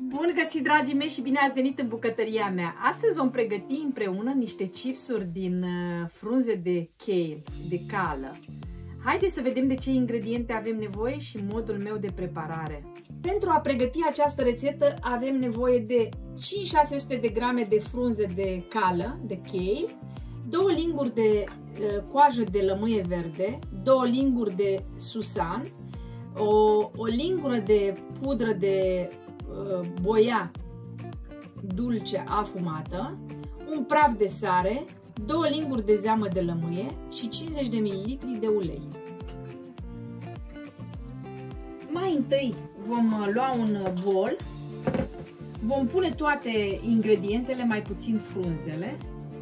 Bun găsit, dragii mei, și bine ați venit în bucătăria mea. Astăzi vom pregăti împreună niște chipsuri din frunze de kale, de cală. Haideți să vedem de ce ingrediente avem nevoie și modul meu de preparare. Pentru a pregăti această rețetă avem nevoie de 500-600 de grame de frunze de cală, de kale, 2 linguri de coajă de lămâie verde, 2 linguri de susan, o lingură de pudră de boia dulce afumată, un praf de sare, 2 linguri de zeamă de lămâie și 50 de ml de ulei. Mai întâi vom lua un bol, vom pune toate ingredientele, mai puțin frunzele.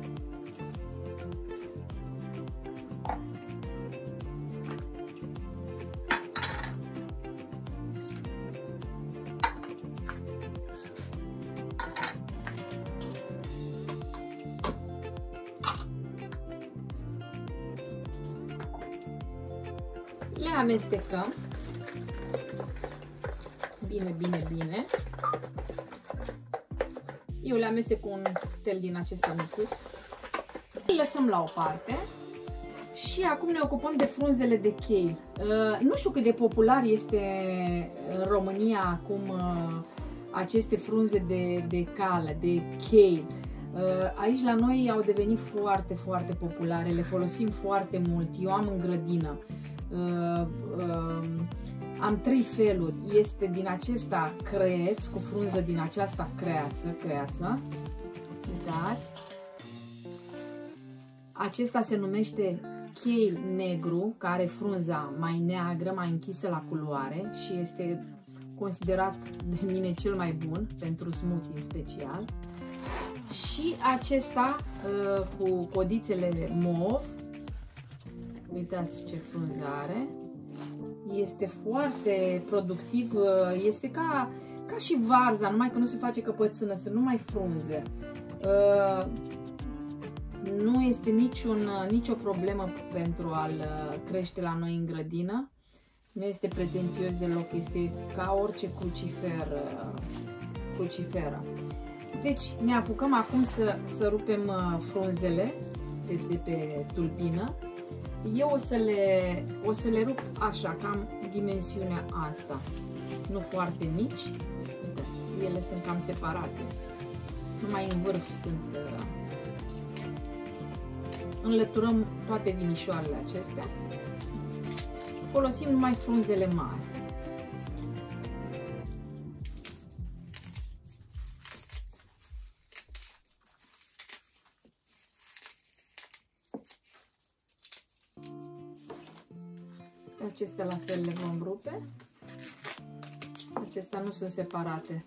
Le amestecăm bine, bine, bine. Eu le amestec cu un tel din acesta micuț. Le lăsăm la o parte. Și acum ne ocupăm de frunzele de kale. Nu știu cât de popular este în România acum aceste frunze de cală, de kale. Aici la noi au devenit foarte, foarte populare. Le folosim foarte mult. Eu am în grădină. Am 3 feluri. Este din acesta creț, cu frunză din aceasta creață. Uitați. Acesta se numește kale negru, care are frunza mai neagră, mai închisă la culoare și este considerat de mine cel mai bun pentru smoothie în special. Și acesta cu codițele mov. Uitați ce frunză are. Este foarte productiv, este ca și varza, numai că nu se face căpățână, sunt numai frunze. Nu este nicio problemă pentru a-l crește la noi în grădină. Nu este pretențios deloc, este ca orice cruciferă. Deci ne apucăm acum să rupem frunzele de pe tulpină. Eu o să le rup așa, cam dimensiunea asta, nu foarte mici. Uite, ele sunt cam separate, numai în vârf sunt. Înlăturăm toate vinișoarele acestea. Folosim numai frunzele mari. Acestea la fel le vom rupe. Acestea nu sunt separate.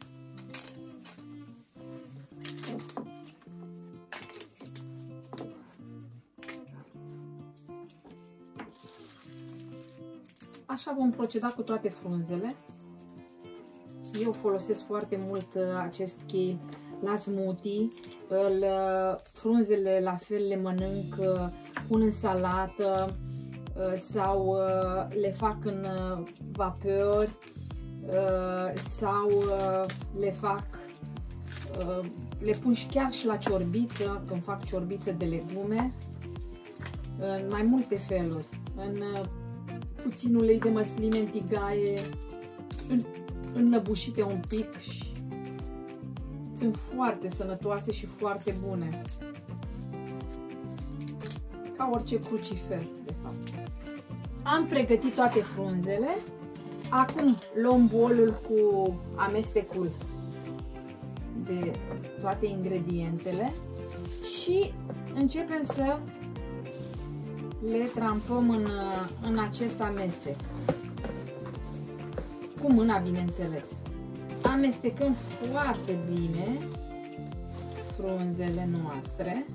Așa vom proceda cu toate frunzele. Eu folosesc foarte mult acest kale la smoothie. Frunzele la fel le mănânc, pun în salată sau le fac în vapori sau le pun chiar și la ciorbiță, când fac ciorbiță de legume, în mai multe feluri, în puțin ulei de măsline în tigaie, înnăbușite un pic și sunt foarte sănătoase și foarte bune. Ca orice crucifer, de fapt. Am pregătit toate frunzele. Acum luăm bolul cu amestecul de toate ingredientele și începem să le trampăm în acest amestec. Cu mâna, bineînțeles. Amestecăm foarte bine frunzele noastre.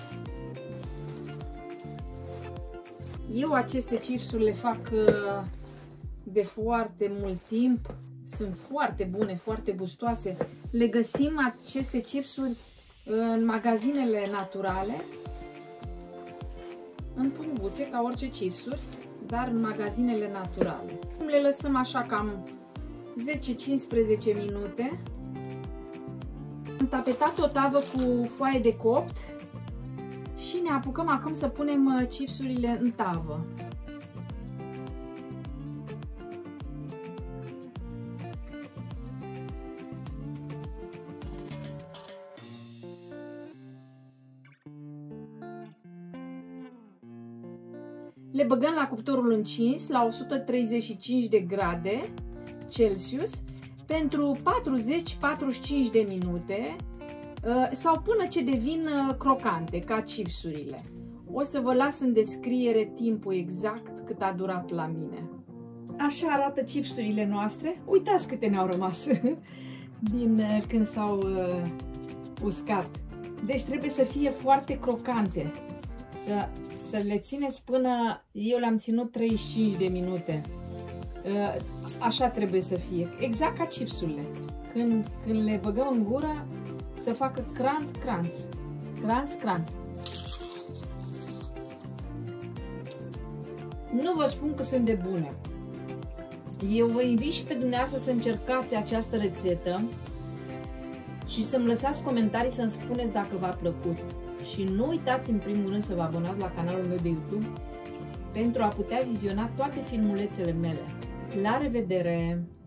Eu aceste chipsuri le fac de foarte mult timp. Sunt foarte bune, foarte gustoase. Le găsim aceste chipsuri în magazinele naturale, în punguțe, ca orice chipsuri, dar în magazinele naturale. Le lăsăm așa cam 10-15 minute Am tapetat o tavă cu foaie de copt și ne apucăm acum să punem chipsurile în tavă. Le băgăm la cuptorul încins la 135 de grade Celsius pentru 40-45 de minute sau până ce devin crocante, ca chipsurile. O să vă las în descriere timpul exact cât a durat la mine. Așa arată chipsurile noastre. Uitați câte ne-au rămas din când s-au uscat. Deci trebuie să fie foarte crocante. Să le țineți până... Eu le-am ținut 35 de minute. Așa trebuie să fie. Exact ca chipsurile. Când le băgăm în gură, să facă cranț, cranț. Cranț, cranț. Nu vă spun că sunt de bune. Eu vă invit și pe dumneavoastră să încercați această rețetă și să-mi lăsați comentarii să-mi spuneți dacă v-a plăcut. Și nu uitați în primul rând să vă abonați la canalul meu de YouTube pentru a putea viziona toate filmulețele mele. La revedere!